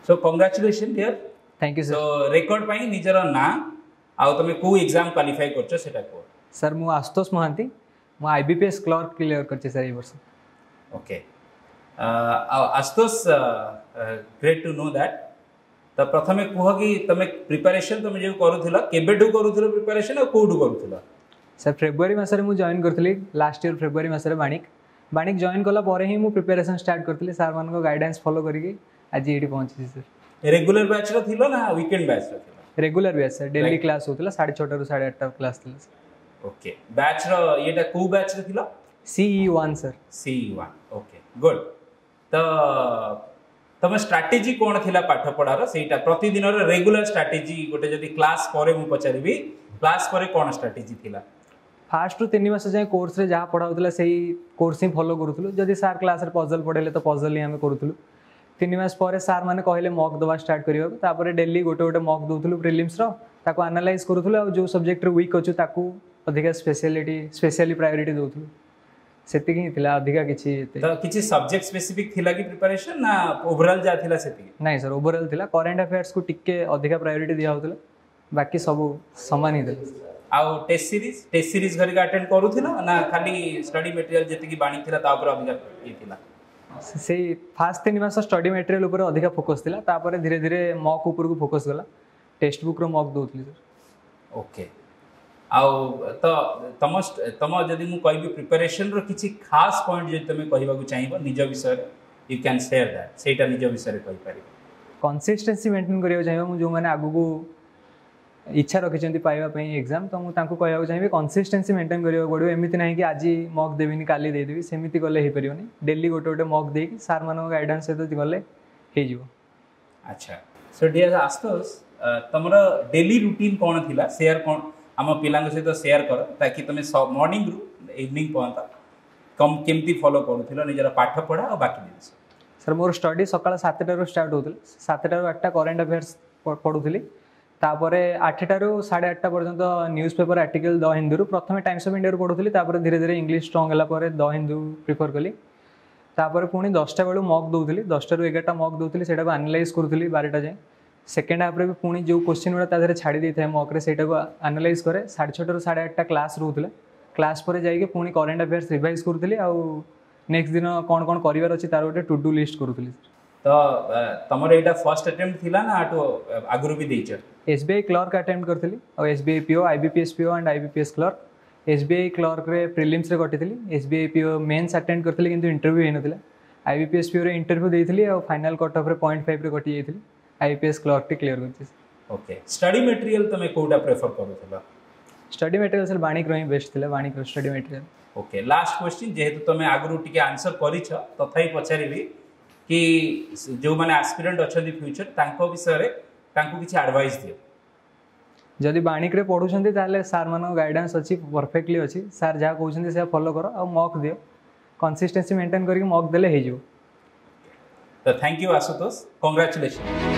So congratulation dear. Thank you so sir. Record पाई निजर ना आउ तुम को एग्जाम क्वालिफाई करछो सेटा को। सर मु आशुतोष महांती मु आईबीपीएस क्लर्क क्लियर करछि सर ए वर्ष। Okay Ashutosh great to know that. तो प्रथमे कह कि तुम प्रिपरेशन तुम जो करूथिला केबेठू करूथिलो प्रिपरेशन और कोडू करूथिला? सर फेब्रुआरी मासरे मु जॉइन करथली लास्ट ईयर फेब्रुआरी मासरे बाणिक जॉइन कला परे ही मु प्रिपरेशन स्टार्ट करथली सर मान को गाइडेंस फॉलो करिके आज एठी पहुंची सर। रेगुलर बैच रो थिलो ना वीकेंड बैच रो थिलो? Regular batch sir daily class होतला 6:30 रु 8:30 क्लास थिला। ओके बैच रो येटा को बैच रो थिलो? CE1 sir. CE1 okay good. तो तम स्ट्रैटेजी कोन थिला पाठ पढार सेटा प्रतिदिन रो रेगुलर स्ट्रैटेजी गोटे जदी क्लास परे मु पचारिबी क्लास परे कोन स्ट्रैटेजी थिला? फास्ट रु 3 मास जाय कोर्स रे जहा पढाउतला सेही कोर्स ही फॉलो करूथलु। जदी सर क्लास रे पजल पढेले तो पजल ही हम करूथलु। 3 मास परे सर माने कहले मॉक दवा स्टार्ट करियो तापर डेली गोटे गोटे मॉक दोथलु प्रीलिम्स रो ताको एनालाइज करूथलु आ जो सब्जेक्ट रे वीक अछु ताको अधिका स्पेशली प्रायोरिटी दोथलु सेति ही थिला अधिका किछि तो किछि सब्जेक्ट स्पेसिफिक थिला कि प्रिपरेशन ना ओवरऑल जा थिला सेति? नहीं सर ओवरऑल थिला करंट अफेयर्स को टिके अधिका प्रायोरिटी दिया होतला बाकी सब समान ही थिला। आउ टेस्ट सीरीज घरी अटेंड करूथिला ना खाली स्टडी मटेरियल जति कि बाणी थिला ता ऊपर अधिका ये थिला? से फास्ट 3 मास स्टडी मटेरियल ऊपर अधिका फोकस थिला तापर धीरे धीरे मॉक ऊपर को फोकस गला टेक्स्ट बुक रो मॉक दोथली सर। ओके आउ तो तम जदी मु कहबी प्रिपरेशन रो किछि खास पॉइंट जे तमे कहबा को चाहिबो निज विषय रे यू कैन शेयर दैट सेटा निज विषय रे कहि परिबो? कंसिस्टेंसी मेंटेन करियो चाहिबो मु जो माने आगु को इच्छा रखिछन्ती पाइबा पई एग्जाम तो मु तांको कहबा चाहिबे कंसिस्टेंसी मेंटेन करियो पड़ो। एमिति नाही कि आज मॉक देबिनी काली दे देबी सेमिति गले हे परियोनी डेली गोटे गोटे मॉक दे कि सर मानो गाइडेंस से तो गले हे जिवो। अच्छा सो डियर आशुतोष तमरो डेली रूटीन कोन थिला शेयर कोन आम पिलांग सहित शेयर कर ताकि तुम मॉर्निंग रु इवनिंग पर्यंत कम केमती फॉलो करूथिलो निजर पाठ पढ़ा और बाकी जिनिस? सर मोर स्टडी सकाळ 7टा रु स्टार्ट होतल 7टा रु 8टा करंट अफेयर्स पढुथिली तापरे 8टा रु 8:30 पर्यंत न्यूज़पेपर आर्टिकल द हिंदू रु प्रथमे टाइम्स ऑफ इंडिया रु पढुथिली तापरे धीरे धीरे इंग्लिश स्ट्रांग हला परे द हिंदू प्रिफर कली तापरे पुणी 10टा बेलु मॉक दोथली 10टा रु 11टा मॉक दोथली सेटा को एनालाइज करूथिली 12टा जाय सेकेंड हाफ रे भी पुणी जो क्वेश्चन गुड़ा ताधरे छाड़ी देई थाए मॉक रे सेटा को एनालाइज करे 6:30 रु 8:30 क्लास रहउतले क्लास पर जाई के पुणी करंट अफेयर्स रिवाइज करूथिली आ नेक्स्ट दिन कोन कोन करिवार अछि तार गोटे टू डू लिस्ट करूथिली। तो तमर एटा फर्स्ट अटेम्प्ट थिला ना आटो आगुरु भी देइछ? एसबीआई क्लर्क अटेम्प्ट करथिली और SBI PO IBPS PO and IBPS clerk SBI clerk रे प्रीलिम्स रे कटिथिली एसबीआई पीओ मेंस अटेंड करथिली किंतु इंटरव्यू हे नथिला आईबीपीएस पीओ रे इंटरव्यू देइथिली और फाइनल कट ऑफ रे 0.5 रे कटि जाइथिली आईपीएस क्लर्क टी क्लियर करछि। ओके स्टडी मटेरियल तमे कोडा प्रेफर करूथला? स्टडी मटेरियल सर बाणिक रो ही बेस्ट थिला बाणिक रो study material. Okay last question जेहेतु तमे आगुरु टिके आंसर करिछ तथाई पचारिबी कि जो माने एस्पिरेंट अछथि फ्यूचर तांको विषय रे तांको किछि एडवाइस दियो? जदि बाणिक रे पढुछन्ती ताले सर मानो गाइडेंस अछि परफेक्टली अछि सर जा कहउछन्ती से फॉलो करो और मॉक दियो कंसिस्टेंसी मेंटेन करके मॉक देले हे जो। तो थैंक यू आशुतोष कांग्रेचुलेशन।